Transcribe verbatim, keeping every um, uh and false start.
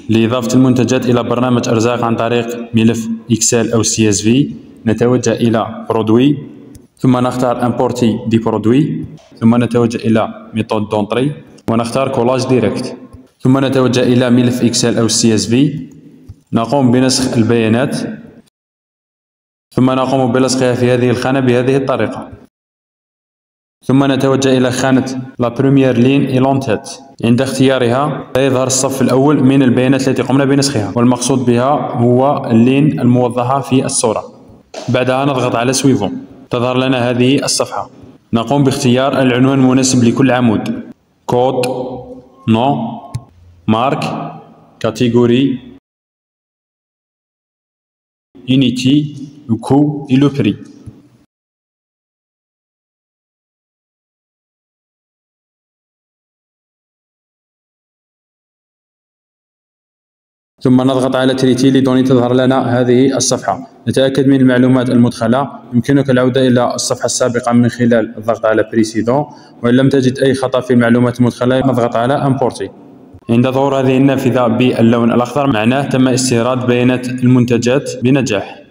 لإضافة المنتجات إلى برنامج أرزاق عن طريق ملف إكسل أو سي إس في، نتوجه إلى برودوي، ثم نختار امبورتي دي برودوي، ثم نتوجه إلى ميثود دونطري ونختار كولاج ديريكت، ثم نتوجه إلى ملف إكسل أو سي إس في، نقوم بنسخ البيانات، ثم نقوم بلصقها في هذه الخانة بهذه الطريقة، ثم نتوجه إلى خانة لا بروميير لين إي لونتيت. عند اختيارها سيظهر الصف الأول من البيانات التي قمنا بنسخها، والمقصود بها هو اللين الموضحة في الصورة. بعدها نضغط على سويفون، تظهر لنا هذه الصفحة. نقوم باختيار العنوان المناسب لكل عمود: كود، نو، مارك، كاتيجوري، يونيتي، كو et le prix. ثم نضغط على تريتي لدون تظهر لنا هذه الصفحة. نتأكد من المعلومات المدخلة. يمكنك العودة إلى الصفحة السابقة من خلال الضغط على بريسيدون، وإن لم تجد أي خطأ في المعلومات المدخلة نضغط على امبورتي. عند ظهور هذه النافذة باللون الأخضر معناه تم استيراد بيانات المنتجات بنجاح.